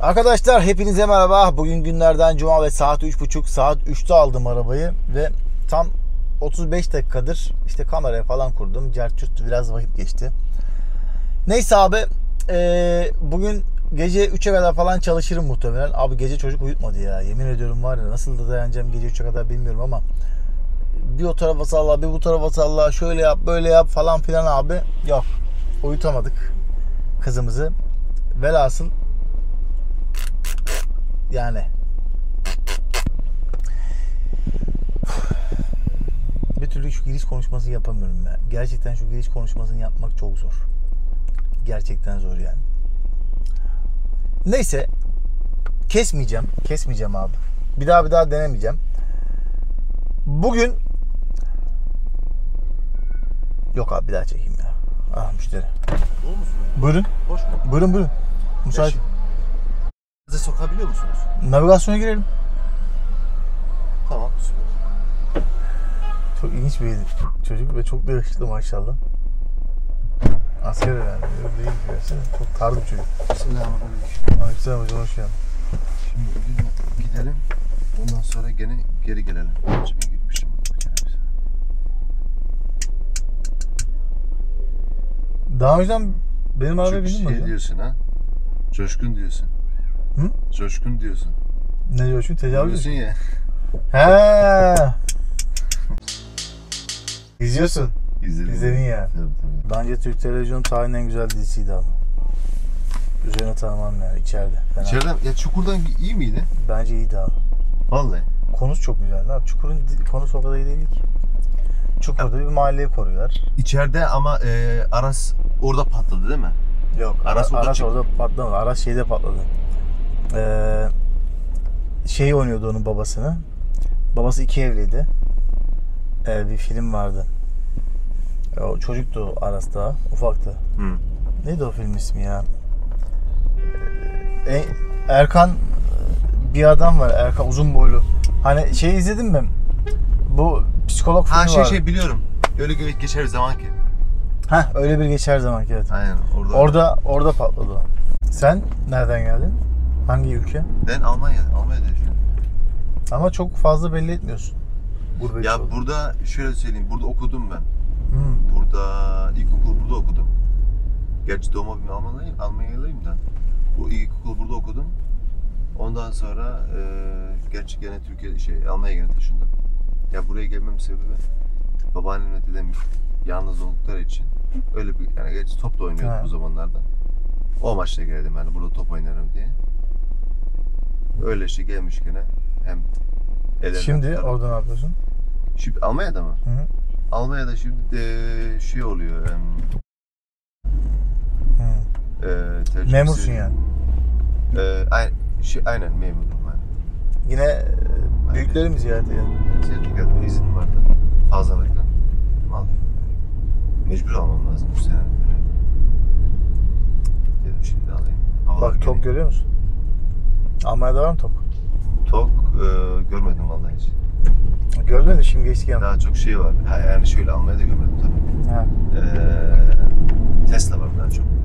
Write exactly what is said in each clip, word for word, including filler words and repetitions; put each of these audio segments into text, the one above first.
Arkadaşlar hepinize merhaba. Bugün günlerden cuma ve saat üç buçuk, saat üçte aldım arabayı ve tam otuz beş dakikadır işte kameraya falan kurdum. Cerçürt biraz vakit geçti. Neyse abi ee, bugün gece üçe kadar falan çalışırım muhtemelen. Abi gece çocuk uyutmadı ya. Yemin ediyorum var ya, nasıl da dayanacağım gece üçe kadar bilmiyorum ama bir o tarafa salla bir bu tarafa salla, şöyle yap böyle yap falan filan abi. Yok, uyutamadık kızımızı. Velhasıl yani bir türlü şu giriş konuşmasını yapamıyorum ya. Gerçekten şu giriş konuşmasını yapmak çok zor. Gerçekten zor yani. Neyse, kesmeyeceğim. Kesmeyeceğim abi. Bir daha bir daha denemeyeceğim. Bugün yok abi, bir daha çekeyim ya. Ah müşteri. Doğru musun? Buyurun. Boş mu? Buyurun buyurun. Müsait. Size sokabiliyor musunuz? Navigasyona girelim. Tamam. Süper. Çok ilginç bir çocuk ve çok da yakışıklı maşallah. Asker herhalde. Öyle değil gerçekten. Çok tarz bir çocuk. Selamünaleyküm. Aleykümselam hocam, hoş geldin. Şimdi gidelim. Ondan sonra gene geri gelelim. Önce ben girmiştim bir kere bize. Daha önceden benim arabaya bindin mi Şey hocam? diyorsun ha? Coşkun diyorsun. Hı? Coşkun diyorsun. Ne diyorsun? Tecavüz Diyorsun ya. He. İzliyorsun. İzledim. İzledin ya. Tabii tabii. Bence Türk televizyon tarihinin en güzel dizisiydi abi. Üzerine tanımam ya, içeride. Fena. İçeriden, ya Çukur'dan iyi miydi? Bence iyiydi abi. Vallahi. Konusu çok güzeldi abi. Çukur'un di- konusu o kadar iyi değil ki. Çukur'da bir mahalleyi koruyorlar. İçeride ama e, Aras orada patladı değil mi? Yok, Aras Aras, orada Aras çıktı. orada patlamadı. Aras şeyde patladı. Ee, şey oynuyordu onun babasını. Babası iki evliydi. Ee, bir film vardı. O çocuktu Aras daha, ufaktı. Hı. Neydi o film ismi ya? Ee, Erkan bir adam var. Erkan uzun boylu. Hani şey izledin mi? Bu psikolog filmi Ha şey var. şey biliyorum. Öyle ge- geçer bir zaman ki. Heh, öyle bir geçer zaman ki, evet. Aynen orada. Orada orada patladı o. Sen nereden geldin? Hangi ülke? Ben Almanya'da, Almanya'da yaşıyorum. Ama çok fazla belli etmiyorsun. Gurbetçi Ya oldun. burada şöyle söyleyeyim, burada okudum ben. Hmm. Burada ilkokul burada okudum. Gerçi doğma büyüme Almanya'lıyım, Almanyalıyım da. Bu ilkokul burada okudum. Ondan sonra e, gerçi gene Türkiye şey Almanya'ya gene taşındım. Ya buraya gelmem sebebi babaannemle dedem yalnız oldukları için. Öyle bir yani gerçi top da oynuyorduk Ha. bu zamanlarda. O amaçla geldim yani burada top oynarım diye. Öyle işte gelmiş gene hem ellerine Şimdi tutarım. orada ne yapıyorsun? Şimdi Almanya'da mı? Hı hı. Almanya'da şimdi de şey oluyor. em, Hı. e, tercümesi- Memursun yani. E, aynen, şey, aynen memurum ben. Yine e, büyükleri mi ziyaret ediyorsun? Sertifik aldım, izin vardı. Fazlalıktan. Aldım. Mecbur almam lazım bu sene. Dedim şimdi alayım. Havalar Bak tok geliyor. görüyor musun? Almanya'da var mı tok? Tok e, görmedim vallahi hiç. Görmedin şimdi geçtik yanına. Daha çok şey var. Ha, yani şöyle Almanya'da görmedim tabii. Ha. E, Tesla var daha çok.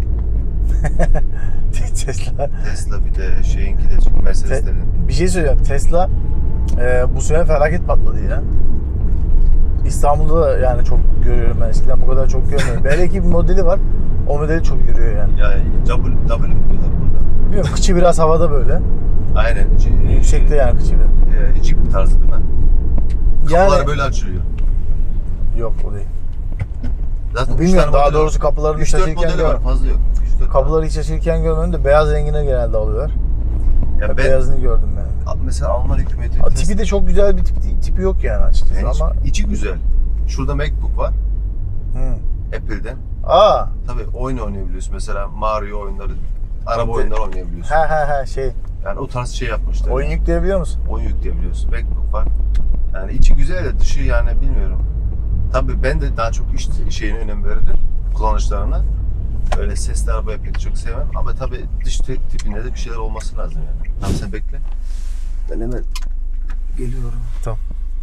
Tesla. Tesla bir de şeyinki de çok. Mercedes Te- dedim. bir şey söyleyeceğim. Tesla e, bu sene felaket patladı ya. İstanbul'da da yani çok görüyorum ben. Eskiden bu kadar çok görmüyorum. Belki bir modeli var. O modeli çok görüyor yani. Ya W, W mi diyorlar burada? Bilmiyorum, kıçı biraz havada böyle. Aynen. C- Yüksekte yani kıçı biraz. E, Jeep tarzı değil mi? Kapılar Yani böyle açılıyor. yok, o değil. Zaten üç Bilmiyorum, tane daha modeli var. doğrusu kapılarını üç dört şaşırırken modeli var, görmedim. fazla yok. üç dört Kapıları hiç şaşırırken görmedim de beyaz rengine genelde alıyorlar. Ya Ben ben beyazını gördüm yani. mesela Alman hükümeti A, tipi de çok güzel bir tip, tipi yok yani açıkçası yani ama. içi güzel. Şurada MacBook var. Hı. Apple'den. Aa, Tabii oyun oynayabiliyorsun. Mesela Mario oyunları, araba Tabii. oyunları oynayabiliyorsun. he he he şey. Yani o tarz şey yapmışlar. Oyun yükleyebiliyor musun? Oyun yükleyebiliyorsun. MacBook var. Yani içi güzel de dışı yani bilmiyorum. Tabii ben de daha çok iş şeyine önem veririm. Kullanışlarına. Öyle sesli araba pek çok sevmem. Ama tabii dış tipinde de bir şeyler olması lazım yani. Tamam sen bekle. Ben hemen geliyorum. Tamam.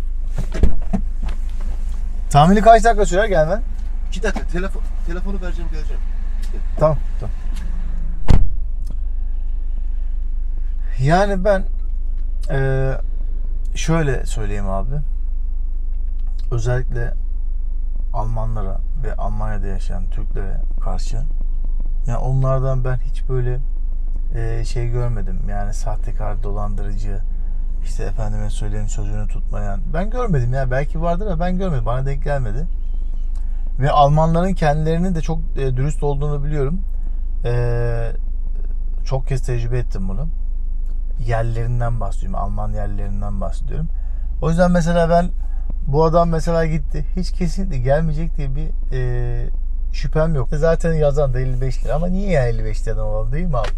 Tahmini kaç dakika sürer gelmen? İki dakika telefon, telefonu vereceğim geleceğim. Tamam, tamam. Yani ben e, şöyle söyleyeyim abi. Özellikle Almanlara ve Almanya'da yaşayan Türklere karşı, yani onlardan ben hiç böyle e, şey görmedim. Yani sahtekar, dolandırıcı, işte efendime söyleyeyim sözünü tutmayan. Ben görmedim ya. Belki vardır ama ben görmedim. Bana denk gelmedi. Ve Almanların kendilerinin de çok e, dürüst olduğunu biliyorum. E, çok kez tecrübe ettim bunu. Yerlerinden bahsediyorum. Alman yerlerinden bahsediyorum. O yüzden mesela ben bu adam mesela gitti. Hiç kesinlikle gelmeyecek diye bir e, şüphem yok. Zaten yazan da elli beş lira. Ama niye ya elli beş liradan olalım değil mi abi?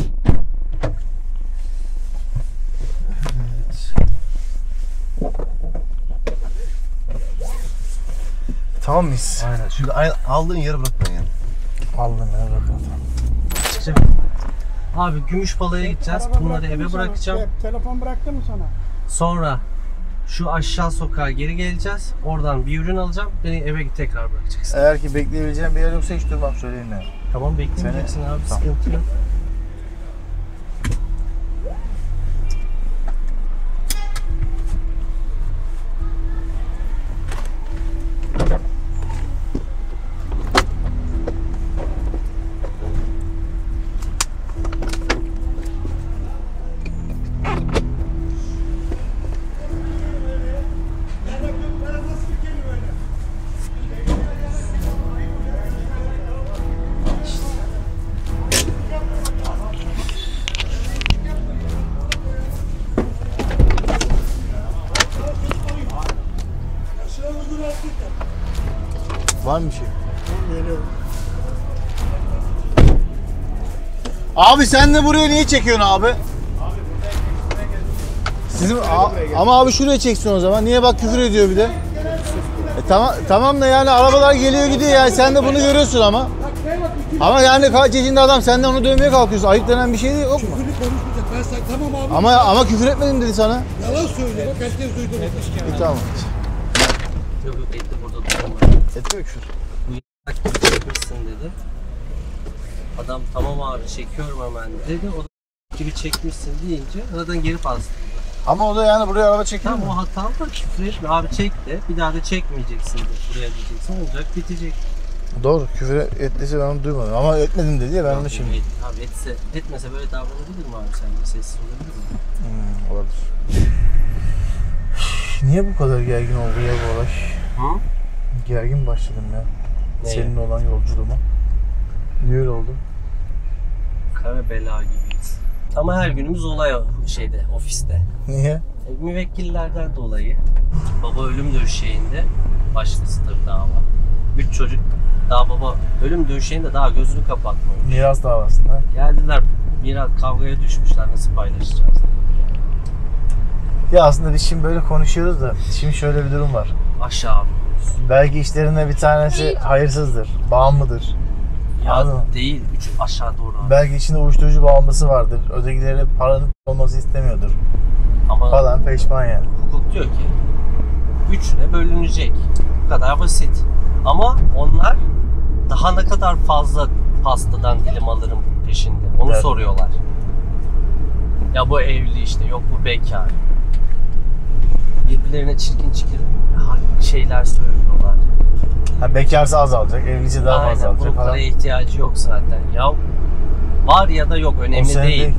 Evet. Tamam mıyız? Aynen. Şu aldığın yere bırakma yani. Aldım ya bakalım. Abi Gümüşbalı'ya gideceğiz. Araba Bunları bıraktın eve mı sana? bırakacağım. Te- telefon bıraktı mı sana? Sonra şu aşağı sokağa geri geleceğiz. Oradan bir ürün alacağım. Beni eve tekrar bırakacaksın. Eğer ki bekleyebileceğim bir yer yoksa hiç durmam, söyleyeyim yani. Tamam, beklemeyeceksin abi. Tamam. Sıkıntı yok. Var mı bir şey? Abi sen de buraya niye çekiyorsun abi? Sizin A- ama abi şuraya çeksin o zaman. Niye, bak küfür ediyor bir de. E tamam tamam da yani arabalar geliyor gidiyor yani, sen de bunu görüyorsun ama. Ama yani kaç yaşında adam, sen de onu dövmeye kalkıyorsun. Ayıp denen bir şey değil, yok mu? Küfürlü konuşmayacak. Ben sana tamam abi. Ama ama küfür etmedim dedi sana. Yalan söylüyor. Bak herkes duydu. E, tamam. Yok yok, etti burada durma. Etti mi küfür? Bu y**k gibi çekmişsin dedi. Adam tamam abi çekiyorum hemen dedi. O da gibi çekmişsin deyince zaten geri bastı. Ama o da yani buraya araba çekiyor Tamam, o mu? hatalı da küfür etme. Abi çek de bir daha da çekmeyeceksin de. Buraya diyeceksin. Olacak, bitecek. Doğru, küfür ettiyse ben onu duymadım. Ama etmedim dedi ya, ben onu şimdi. Abi etse, etmese böyle davranabilir mi abi sence? Sessiz olabilir mi? Hmm, olabilir. Niye bu kadar gergin oldu ya bu olay? Hı? Gergin başladım ya. Neye? Seninle olan yolculuğuma. Niye öyle oldu? Kara bela gibiyiz. Ama her günümüz olay o şeyde, ofiste. Niye? E, müvekkillerden dolayı baba ölüm döşeğinde, başkası tabii dava. Üç çocuk daha baba ölüm döşeğinde daha gözünü kapatmamış. Miras davasında. Geldiler miras kavgaya düşmüşler, nasıl paylaşacağız diye. Ya aslında biz şimdi böyle konuşuyoruz da şimdi şöyle bir durum var. Aşağı Belki işlerinde bir tanesi hayırsızdır, bağımlıdır. ya Anladım. değil, üç aşağı doğru. Belki içinde uyuşturucu bağımlısı vardır. Ötekileri paranın olması istemiyordur. Ama Falan peşman yani. hukuk diyor ki üçüne bölünecek. Bu kadar basit. Ama onlar daha ne kadar fazla pastadan dilim alırım peşinde. Onu Evet. soruyorlar. Ya bu evli işte, yok bu bekar. Birbirlerine çirkin çirkin şeyler söylüyorlar. Ha, bekarsa az alacak, evlice daha fazla Aynen, alacak bunun falan. paraya ihtiyacı yok zaten. Ya var ya da yok, O önemli senin değil.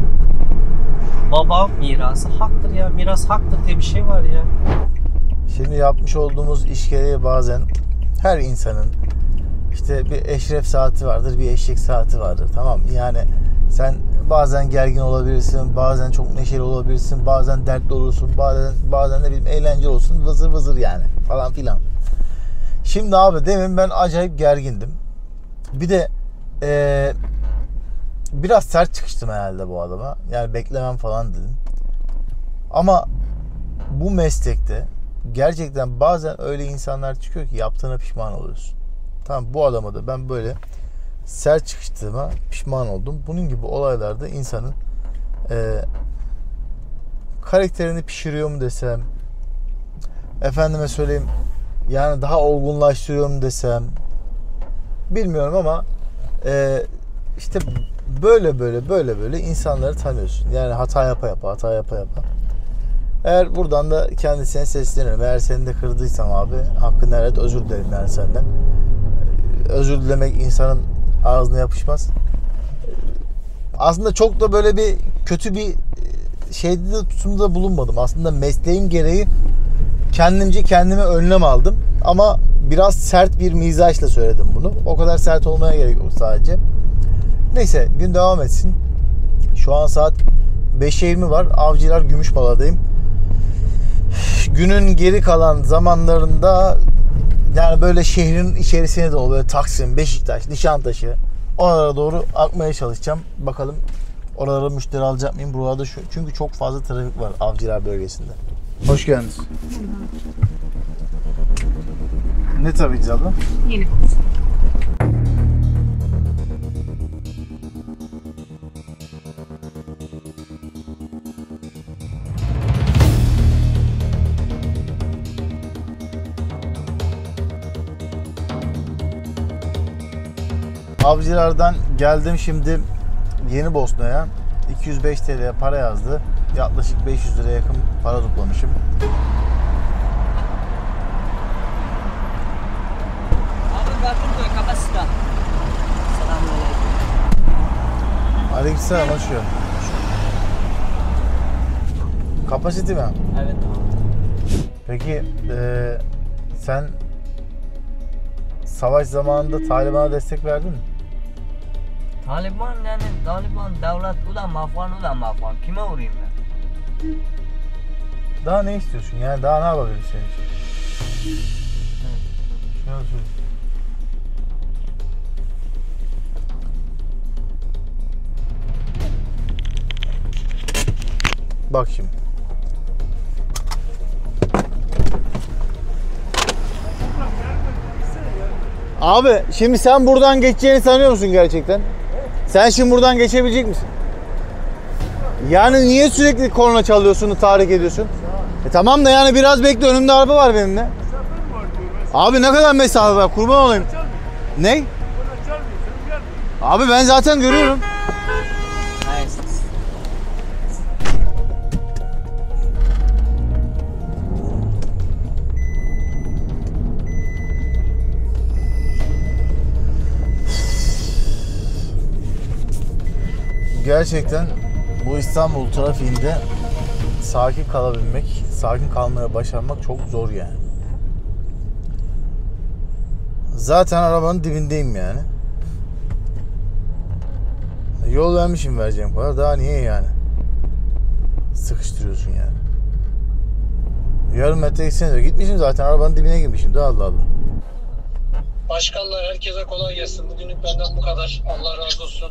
Baba mirası haktır ya. Miras haktır diye bir şey var ya. Şimdi yapmış olduğumuz iş gereği bazen her insanın işte bir eşref saati vardır, bir eşek saati vardır, tamam mı? Yani sen bazen gergin olabilirsin, bazen çok neşeli olabilirsin, bazen dertli olursun, bazen bazen de bir eğlence olsun, vızır vızır yani falan filan. Şimdi abi demin ben acayip gergindim. Bir de eee, biraz sert çıkıştım herhalde bu adama. Yani beklemem falan dedim. Ama bu meslekte gerçekten bazen öyle insanlar çıkıyor ki yaptığına pişman oluyorsun. Tamam, bu adama da ben böyle sert çıkıştığıma pişman oldum. Bunun gibi olaylarda insanın e, karakterini pişiriyor mu desem, efendime söyleyeyim yani daha olgunlaştırıyor mu desem bilmiyorum ama e, işte böyle böyle böyle böyle insanları tanıyorsun. Yani hata yapa yapa hata yapa yapa. Eğer buradan da kendisine sesleniyorum. Eğer seni de kırdıysam abi hakkını helal et, özür dilerim yani senden. Özür dilemek insanın ağzına yapışmaz. Aslında çok da böyle bir kötü bir şeyde de tutumda bulunmadım. Aslında mesleğim gereği kendimce kendime önlem aldım. Ama biraz sert bir mizaçla söyledim bunu. O kadar sert olmaya gerek yok sadece. Neyse gün devam etsin. Şu an saat beşe yirmi var. Avcılar Gümüşbala'dayım. Günün geri kalan zamanlarında yani böyle şehrin içerisine doğru böyle Taksim, Beşiktaş, Nişantaşı oralara doğru akmaya çalışacağım. Bakalım oralara müşteri alacak mıyım? Buralarda şu, çünkü çok fazla trafik var Avcılar bölgesinde. Hoş geldiniz. Ne tabii ki abla? Yeni olsun. Avcılardan geldim şimdi Yeni Bosna'ya. iki yüz beş TL'ye para yazdı. Yaklaşık beş yüz liraya yakın para toplamışım. Abi bakın koy kapasite. Selamünaleyküm. Aleykümselam, hoş geldin. Kapasite mi? Evet abi. Peki e, sen savaş zamanında Taliban'a destek verdin mi? Taliban yani Taliban devlet ulan mafan ulan mafan. Kime vurayım ben? Daha ne istiyorsun? Yani daha ne yapabiliriz senin için? Şunu söyle. Bak şimdi. Abi şimdi sen buradan geçeceğini sanıyor musun gerçekten? Sen şimdi buradan geçebilecek misin? Yani niye sürekli korna çalıyorsun, tahrik ediyorsun? E tamam da yani biraz bekle, önümde araba var benim de. Abi ne kadar mesafe var, kurban olayım. Ne? Abi ben zaten görüyorum. Hayır. Gerçekten bu İstanbul trafiğinde sakin kalabilmek, sakin kalmaya başarmak çok zor yani. Zaten arabanın dibindeyim yani. Yol vermişim vereceğim kadar, daha niye yani? Sıkıştırıyorsun yani. Yarım metre gitsene diyor. Gitmişim zaten, arabanın dibine girmişim de, Allah Allah. Başkanlar herkese kolay gelsin. Bugünlük benden bu kadar. Allah razı olsun.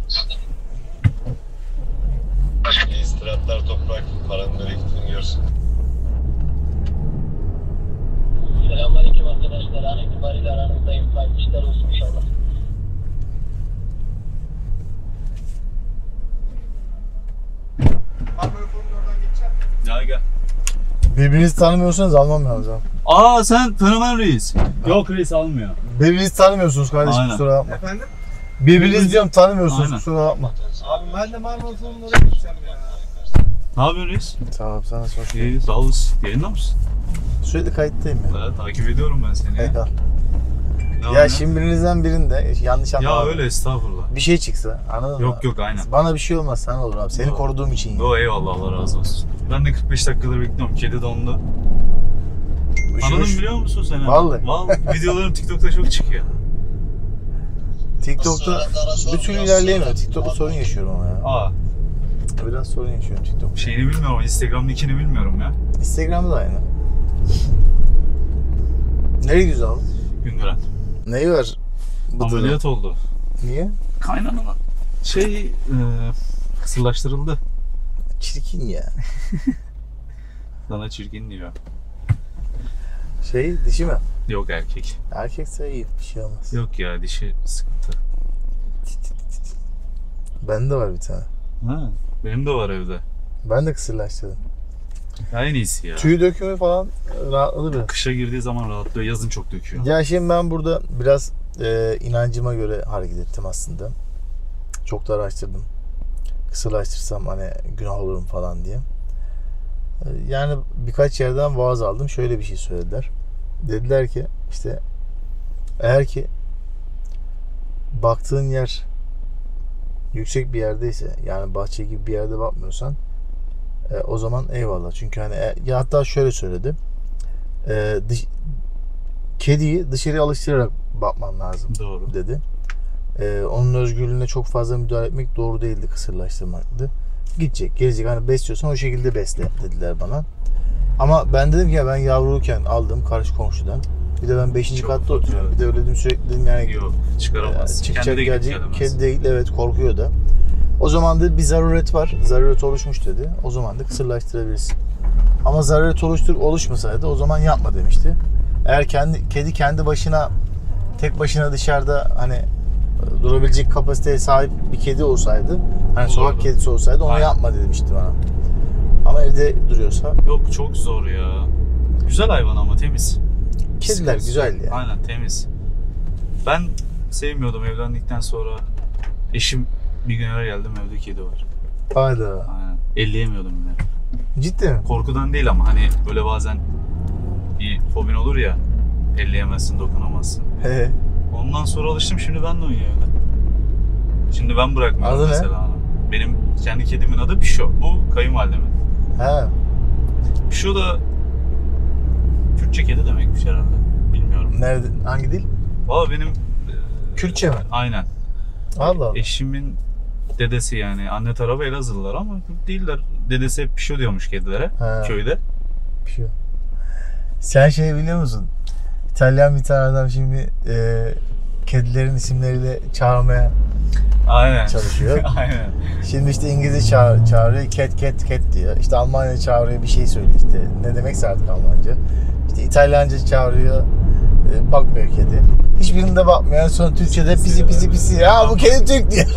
İstirahatlar toprak, paranın nereye gittiğini görsün. Selamünaleyküm arkadaşlar. An itibariyle aranızdayım. Hayırlı işler olsun inşallah. Gel gel. Birbirinizi tanımıyorsanız almam lazım. Aa sen fenomen reis. Yok reis almıyor. Birbirinizi tanımıyorsunuz kardeşim, Aynen. kusura bakma. Efendim? Birbirinizi diyorum tanımıyorsunuz, Aynen. kusura bakma. Abi ben de Marmara'nın oraya gideceğim ya. Ne yapıyorsun reis? Sağ ol, sana hoş geldin. İyi sağ olasın. Yayında mısın? Sürekli kayıttayım ya. Evet, takip ediyorum ben seni. Eyvallah. Ne Ya var ne? şimdi birinizden birinde yanlış anlama. Ya öyle estağfurullah. Bir şey çıksa, anladın mı? Yok yok aynen. Bana bir şey olmaz, sana olur abi. Seni Yok. koruduğum için. O eyvallah, Allah razı olsun. Ben de kırk beş dakikadır bekliyorum. Kedi dondu. Üşümüş. Anladın biliyor musun sen? Vallahi. Vallahi videolarım TikTok'ta çok çıkıyor. TikTok'ta bir türlü ilerleyemiyor. TikTok'ta sorun yaşıyorum ama ya. Aa Biraz sorun yaşıyorum TikTok'ta. şeyini bilmiyorum ama Instagram linkini bilmiyorum ya. Instagram'da da aynı. Nereye gidiyorsun abi? Güngören. Neyi var? Bu Ameliyat oldu. Niye? Kaynanama şey e, kısırlaştırıldı. Çirkin ya. Sana çirkin diyor. Şey, dişi mi? Yok erkek. Erkekse iyi, bir şey olmaz. Yok ya dişi sıkıntı. Bende var bir tane. Ha, benim de var evde. Ben de kısırlaştırdım. En iyisi ya. Tüy dökümü falan rahatladı biraz. Kışa girdiği zaman rahatlıyor. Yazın çok döküyor. Ya şimdi ben burada biraz e, inancıma göre hareket ettim aslında. Çok da araştırdım. Kısırlaştırsam hani günah olurum falan diye. Yani birkaç yerden vaaz aldım. Şöyle bir şey söylediler. Dediler ki işte eğer ki baktığın yer yüksek bir yerdeyse, yani bahçe gibi bir yerde bakmıyorsan e, o zaman eyvallah. Çünkü hani e, ya hatta şöyle söyledi. E, dış, kediyi dışarıya alıştırarak bakman lazım Doğru. dedi. E, onun özgürlüğüne çok fazla müdahale etmek doğru değildi, kısırlaştırmaktı. Gidecek, gelecek, hani besliyorsan o şekilde besle dediler bana. Ama ben dedim ki ya ben yavruyken aldım karşı komşudan. Bir de ben beşinci Çok katta ufak, oturuyorum. evet. Bir de öyle dedim, sürekli dedim yani Yok, çıkaramaz. e, çıkacak Kendi de gidip gelecek. gelemez. Kedi değil, evet, korkuyor da. O zaman dedi bir zaruret var. Zaruret oluşmuş dedi. O zaman da kısırlaştırabilirsin. Ama zaruret oluştur oluşmasaydı o zaman yapma demişti. Eğer kendi kedi kendi başına tek başına dışarıda hani durabilecek kapasiteye sahip bir kedi olsaydı, hani Olurdu. sokak kedisi olsaydı onu Aynen. yapma demişti bana. Ama evde duruyorsa Yok, çok zor ya. Güzel hayvan ama temiz. kediler Sıkıntısı güzel yok. ya. Aynen, temiz. Ben sevmiyordum, evlendikten sonra eşim bir gün eve geldim, evde kedi var. Hayda. Aynen. Elleyemiyordum bile. Ciddi mi? Korkudan değil ama hani böyle bazen bir fobin olur ya, elleyemezsin, dokunamazsın. He. Ondan sonra alıştım, şimdi ben de oynuyor evde. Şimdi ben bırakmıyorum Adı ne? mesela onu. Benim kendi kedimin adı Pişo. Bu kayınvalidemin. He. Pişo da Kürtçe kedi demekmiş herhalde. Bilmiyorum. Nerede? Hangi dil? Valla benim... e, Kürtçe mi? Aynen. Allah Allah. Eşimin dedesi, yani anne tarafı Elazığlılar ama Kürt değiller. Dedesi hep Pişo diyormuş kedilere He. köyde. Bir şey yok. Sen şey biliyor musun? İtalyan bir tane adam şimdi e, kedilerin isimleriyle çağırmaya Aynen. çalışıyor. Aynen. Şimdi işte İngilizce çağır, çağırıyor, cat cat cat diyor. İşte Almanca çağırıyor, bir şey söylüyor işte. Ne demekse artık Almanca. İşte İtalyanca çağırıyor, e, bakmıyor kedi. Hiçbirinde bakmıyor. Sonra Türkçe'de pisi pisi pisi. Ya bu kedi Türk diyor.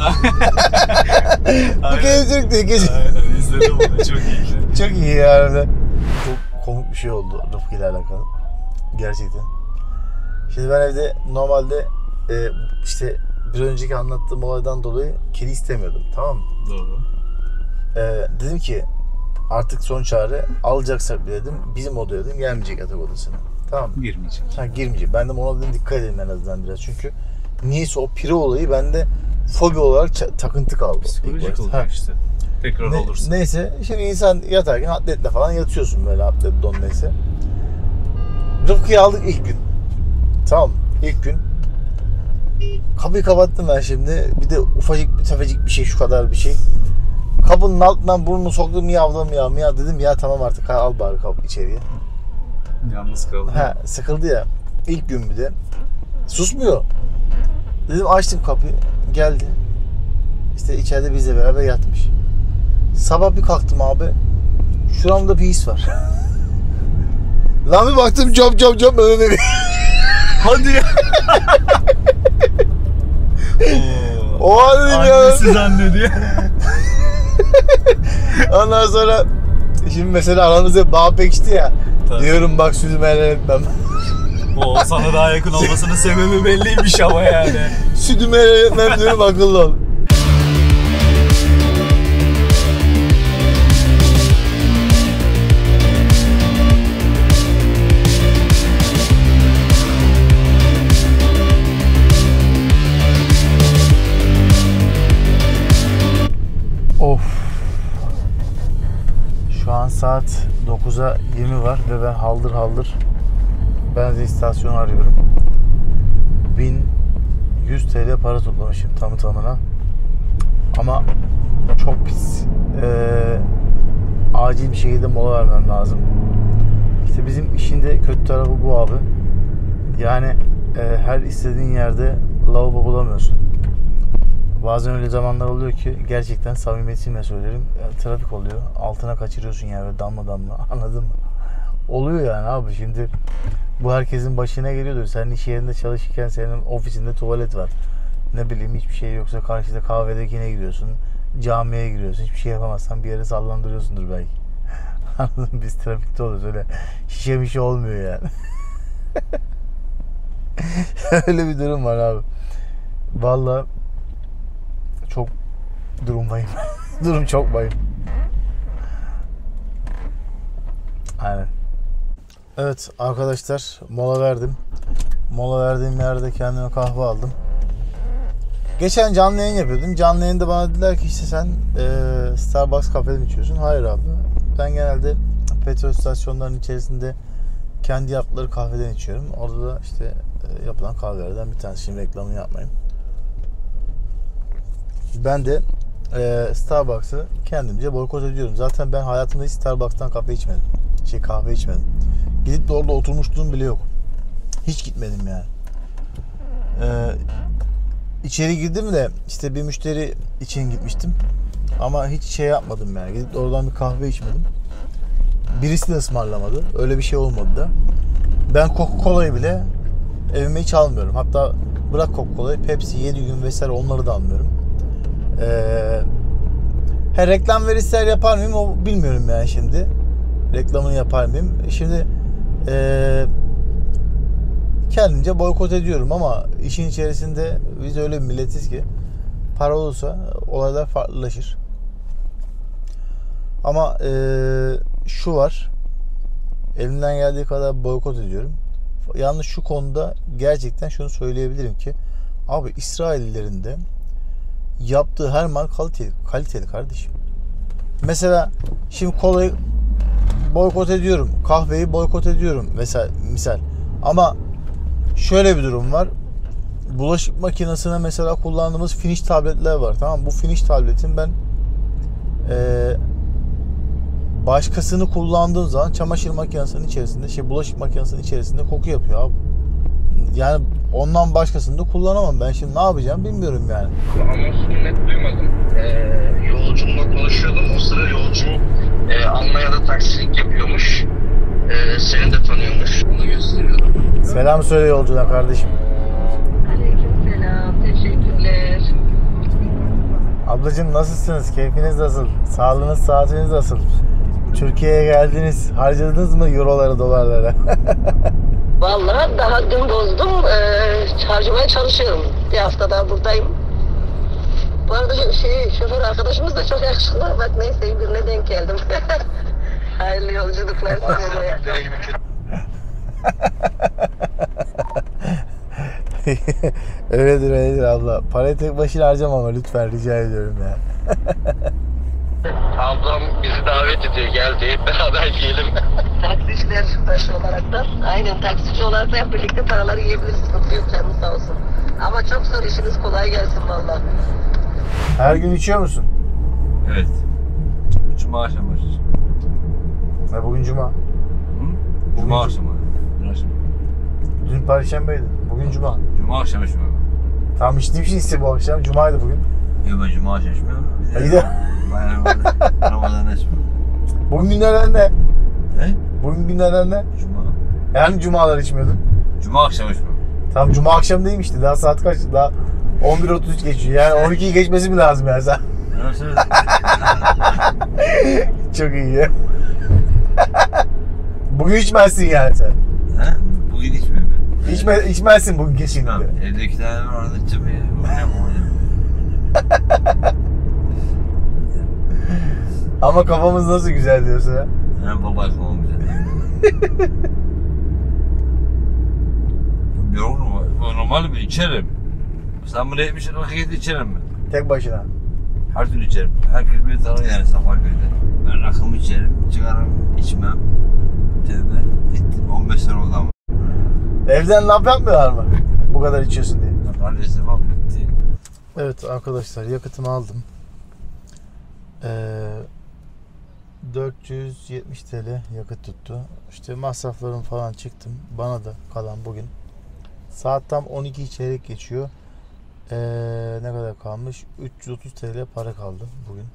Bu kedi Türk diyor. Kedi. Aynen, izledim onu, çok iyiydi. Çok iyi yani. Çok komik bir şey oldu Rıfkı ile alakalı. Gerçekten. Şimdi ben evde normalde e, işte bir önceki anlattığım olaydan dolayı kedi istemiyordum, tamam mı? Doğru. E, dedim ki artık son çare, alacaksak bile dedim bizim odaya dedim gelmeyecek yatak odasına. Tamam mı? Girmeyecek. Ha, girmeyecek. Ben de ona dedim dikkat edin en azından biraz. Çünkü niyeyse o pire olayı bende fobi olarak ça- takıntı kaldı. ilk Psikolojik başta. olacak Ha. işte. Tekrar Ne- olursa. Neyse şimdi insan yatarken atletle falan yatıyorsun, böyle atlet don neyse. Rıfkı'yı aldık ilk gün. Tamam, ilk gün. Kapıyı kapattım ben şimdi. Bir de ufacık bir tefecik bir şey, şu kadar bir şey. Kapının altından burnunu soktum, miyavladım ya miyav dedim ya tamam artık al bari kapı içeriye. Yalnız kaldım. Ha, sıkıldı ya. İlk gün bir de. Susmuyor. Dedim açtım kapıyı. Geldi. İşte içeride bizle beraber yatmış. Sabah bir kalktım abi. Şuramda bir his var. Lan bir baktım cam cam cam önüne bir. Hadi ya. O an dedim ya. Annesi zannediyor. Ondan sonra şimdi mesela aramızda bağ pekişti ya. Tabii. Diyorum bak sütümü helal etmem. O sana daha yakın olmasının sebebi belliymiş ama yani. Sütümü helal etmem diyorum, akıllı ol. Of. Şu an saat dokuza yirmi var ve ben haldır haldır benzin istasyonu arıyorum. bin yüz TL para toplamışım tamı tamına. Ama çok pis. Ee, acil bir şekilde mola vermem lazım. İşte bizim işin de kötü tarafı bu abi. Yani e, her istediğin yerde lavabo bulamıyorsun. Bazen öyle zamanlar oluyor ki gerçekten samimiyetimle söylerim, e, trafik oluyor. Altına kaçırıyorsun yani damla damla. Anladın mı? Oluyor yani abi. Şimdi bu herkesin başına geliyordur. Senin iş yerinde çalışırken senin ofisinde tuvalet var. Ne bileyim hiçbir şey yoksa karşıda kahvedekine giriyorsun. Camiye giriyorsun. Hiçbir şey yapamazsan bir yere sallandırıyorsundur belki. Anladın mı? Biz trafikte oluyoruz. Öyle şişe bir şey olmuyor yani. Öyle bir durum var abi. Vallahi çok durum vahim. Durum çok vahim. Aynen. Evet arkadaşlar, mola verdim. Mola verdiğim yerde kendime kahve aldım. Geçen canlı yayın yapıyordum. Canlı yayında bana dediler ki işte sen e, Starbucks kafeden içiyorsun. Hayır abi. Ben genelde petrol istasyonlarının içerisinde kendi yaptıkları kahveden içiyorum. Orada da işte e, yapılan kahvelerden bir tanesi. Şimdi reklamını yapmayayım. Ben de e, Starbucks'ı kendimce boykot ediyorum. Zaten ben hayatımda hiç Starbucks'tan kahve içmedim. Şey kahve içmedim. Gidip de orada oturmuşluğum bile yok. Hiç gitmedim yani. Ee, içeri girdim de işte bir müşteri için gitmiştim. Ama hiç şey yapmadım yani. Gidip de oradan bir kahve içmedim. Birisi de ısmarlamadı. Öyle bir şey olmadı da. Ben Coca-Cola'yı bile evime hiç almıyorum. Hatta bırak Coca-Cola'yı, Pepsi, yedi gün vesaire onları da almıyorum. Ee, her reklam verirseler yapar mıyım o bilmiyorum yani şimdi. Reklamını yapar mıyım? Şimdi ee, kendimce boykot ediyorum ama işin içerisinde biz öyle bir milletiz ki para olursa olaylar farklılaşır. Ama ee, şu var, elimden geldiği kadar boykot ediyorum. Yalnız şu konuda gerçekten şunu söyleyebilirim ki abi İsraillilerin de yaptığı her mal kaliteli, kaliteli kardeşim. Mesela şimdi kolayı boykot ediyorum, kahveyi boykot ediyorum mesela misal. Ama şöyle bir durum var. Bulaşık makinesine mesela kullandığımız Finish tabletler var. Tamam, bu Finish tabletin ben ee, başkasını kullandığım zaman çamaşır makinesinin içerisinde, şey bulaşık makinesinin içerisinde koku yapıyor abi. Yani ondan başkasını da kullanamam. Ben şimdi ne yapacağım bilmiyorum yani. Anonsunu net duymadım. Ee, yolcumla konuşuyordum. O sıra yolcu e, Almanya'da taksilik yapıyormuş. E, seni de tanıyormuş. Onu gösteriyordum. Selam söyle yolcuna kardeşim. Aleykümselam. Teşekkürler. Ablacığım nasılsınız? Keyfiniz nasıl? Sağlığınız, saatiniz nasıl? Türkiye'ye geldiniz. Harcadınız mı euroları, dolarları? Vallahi daha dün bozdum. Ee, harcamaya çalışıyorum. Bir haftadan buradayım. Bu arada şey, şoför arkadaşımız da çok yakışıklı. Bak neyse birine denk geldim. Hayırlı yolculuklar size. Öyledir öyledir abla. Parayı tek başına harcama ama lütfen rica ediyorum ya. Ablam bizi davet ediyor. Gel deyip beraber yiyelim. Taksiciler başı olarak da. Aynen taksici olarak da hep birlikte paraları yiyebiliriz. Sıkıntı yok, canınız sağ olsun. Ama çok zor, işiniz kolay gelsin valla. Her gün içiyor musun? Evet. Cuma akşamı. Ha, bugün cuma. Hı? Cuma akşamı. Dün akşam. Dün Perşembeydi. Bugün cuma. Cuma akşamı içmiyorum. Tam içtiğim şey ise bu akşam. Cumaydı bugün. Yok ben cuma akşamı içmiyorum. İyi de. Bayram var. Ramazan içmiyorum. Bugün günlerden ne? Ne? Bugün günlerden ne? Cuma. Yani cumalar içmiyordun. Cuma akşamı içmiyorum. Tam cuma akşam değilmişti. Daha saat kaç? Daha on bir otuz üç geçiyor. Yani on ikiyi geçmesi mi lazım yani sen? Nasıl? Çok iyi ya. Bugün içmezsin yani sen. He? Bugün içmiyorum ben. İçme, içmezsin bugün kesinlikle. Tamam. Evde iki tane var, orada içeceğim ya. Oynayamam oynayamam. Ama kafamız nasıl güzel diyorsun ha? Hem baba yapmam güzel. Yorgunum. Normal mi? İçerim. Sen bunu etmişsin, vakit içerim mi? Tek başına. Her türlü içerim. Herkes beni tanır yani Safaköy'de. Ben rakımı içerim, çıkarım, içmem. Tövbe, bittim. on beş sene oldu ama. Evden laf yapmıyorlar mı? Bu kadar içiyorsun diye. Kardeşim bak bitti. Evet arkadaşlar, yakıtımı aldım. Ee, dört yüz yetmiş TL yakıt tuttu. İşte masraflarım falan çıktım. Bana da kalan bugün. Saat tam on iki çeyrek geçiyor. Ee, ne kadar kalmış? üç yüz otuz TL para kaldı bugün.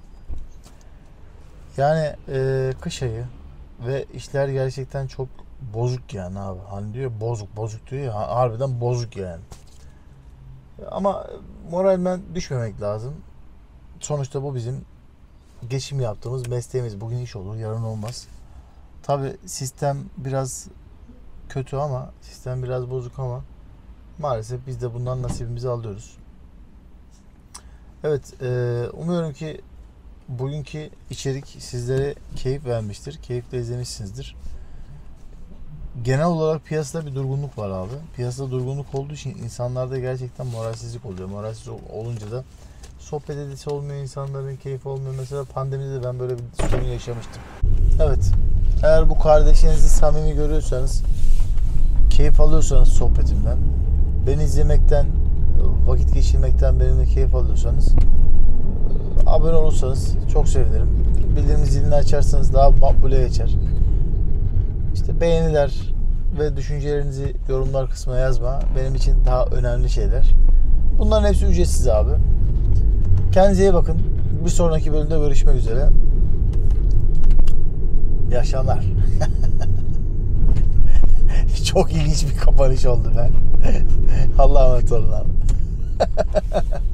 Yani e, kış ayı ve işler gerçekten çok bozuk yani abi. Hani diyor bozuk bozuk diyor ya, harbiden bozuk yani. Ama moralmen düşmemek lazım. Sonuçta bu bizim geçim yaptığımız mesleğimiz. Bugün iş olur, yarın olmaz. Tabi sistem biraz kötü ama sistem biraz bozuk ama maalesef biz de bundan nasibimizi alıyoruz. Evet, e, umuyorum ki bugünkü içerik sizlere keyif vermiştir. Keyifle izlemişsinizdir. Genel olarak piyasada bir durgunluk var abi. Piyasada durgunluk olduğu için insanlarda gerçekten moralsizlik oluyor. Moralsiz olunca da sohbet edisi olmuyor, insanların keyfi olmuyor. Mesela pandemide de ben böyle bir sorun yaşamıştım. Evet, eğer bu kardeşinizi samimi görüyorsanız, keyif alıyorsanız sohbetimden, beni izlemekten, vakit geçirmekten benimle keyif alıyorsanız, abone olursanız çok sevinirim. Bildirim zilini açarsanız daha makbule geçer. İşte beğeniler ve düşüncelerinizi yorumlar kısmına yazma. Benim için daha önemli şeyler. Bunların hepsi ücretsiz abi. Kendinize iyi bakın. Bir sonraki bölümde görüşmek üzere. İyi akşamlar. Çok ilginç bir kapanış oldu ben. Allah'a emanet olun abi.